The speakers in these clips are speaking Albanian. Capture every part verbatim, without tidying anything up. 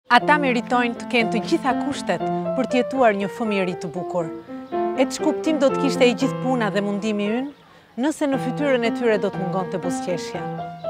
Ata meritojnë të kenë të gjitha kushtet për të jetuar një fëmijëri të bukur. E ç'kuptim kuptim do të kishte e gjithë puna dhe mundimi ynë, nëse në fytyrën e tyre do të mungonte buzëqeshja.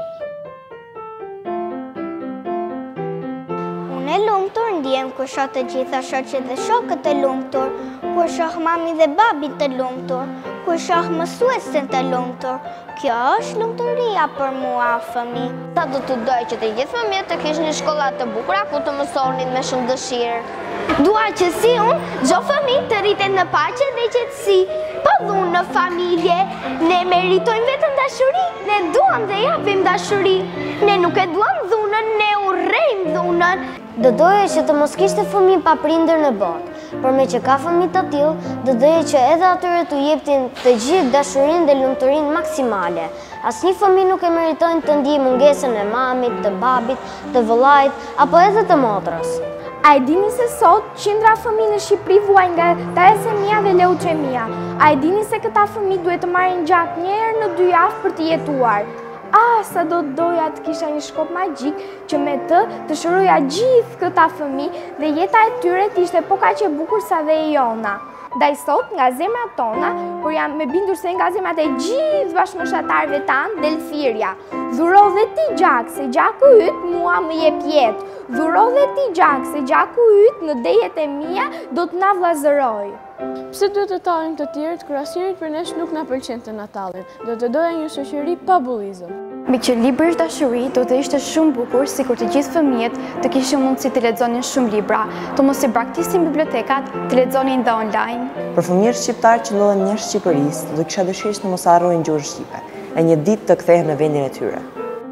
Unë e lumtur ndjem kur shoh të gjitha shoqet dhe shokët e lumtur, kur shoh mami dhe babin të lumtur, kur shoh mësuesin të lumtur. Kjo është lumturia për mua, fëmi. Sa do të doj që të gjithë fëmijët të kishin një shkolla të bukura ku të mësonin me shumë dëshirë. Dua që si unë, çdo fëmijë të rritet në paqe dhe qetësi. Pa dhunë në familje, ne meritojmë vetëm dashuri, ne duam dhe japim dashuri. Ne nuk e duam dhunën, ne urrejmë dhunën. Do doje që të mos kishte fëmijë pa prindër në botë, por me që ka fëmijë të tillë, do doje që edhe atyre t'u jeptin të gjithë dashurinë dhe lumturinë maksimale. Asnjë fëmijë nuk e meritojnë të ndjejë mungesën e mamit, të babit, të vëllait apo edhe të motrës. A e dini se sot qindra fëmijë në Shqipëri vuajnë nga talasemia dhe leuqemia? A e dini se këta fëmijë duhet të marrin gjak një herë në dy javë për të jetuar? Ah, sa do doja të kisha një shkop magjik që me të të shëroja gjithë këta fëmijë dhe jeta e tyre të ishte po kaq e bukur sa dhe e jona. Ndaj sot nga zemrat tona, por jam me bindur se nga zemrat e gjithë bashkëmoshatarëve tanë del thirrja. Dhuro dhe ti gjak, se gjaku yt mua më jep jetë. Dhuro dhe ti gjak, se gjaku yt në dejet e mia do të na vllazëroj. Pse duhet të talim të tjerët kur asnjërit për nesh nuk na pëlqente Natallin? Do të doja një shoqëri pa bullizëm. Me që libri dashuri do të ishte shumë bukur sikur të gjithë fëmijët të kishin mundësi të lexonin shumë libra, të mos i braktisin bibliotekat, të lexonin dhe online. Për fëmijët shqiptar që ndodhen jashtë Shqipërisë, do kisha dëshirë të mos harrojnë gjuhën shqipe, e një ditë të kthehen në vendin e tyre.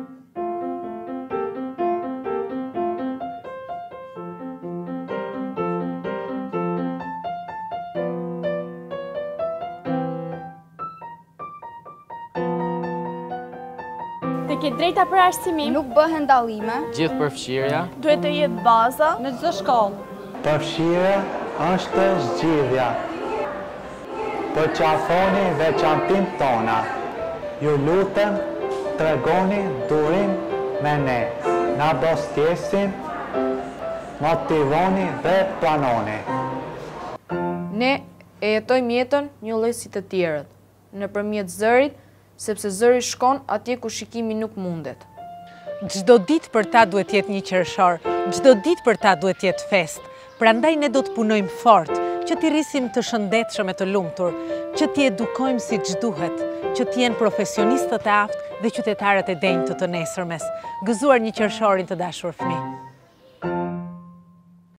Të ke drejta për arsimim. Nuk bëhen dallime. Gjithë përfshirja Duhet të jetë baza në çdo shkollë. Përfshirja është zgjidhja. Për qafoni veçantin tona. Ju lutem, tregoni durim me ne. Na bostjesin, motivoni dhe planoni. Ne e jetojmë jetën një lloj si të tjerët, nëpërmjet zërit, sepse zëri shkon atje ku shikimi nuk mundet. Çdo ditë për ta duhet jetë një qershor, çdo ditë për ta duhet jetë fest. Prandaj ne do të punojmë fort, që t'i rrisim të shëndetshëm e të lumtur, që t'i edukojmë siç duhet, që t'jenë profesionistët e aftë dhe qytetarët e denjtë të nesërmes. Gëzuar një qershorin të dashur fëmijë.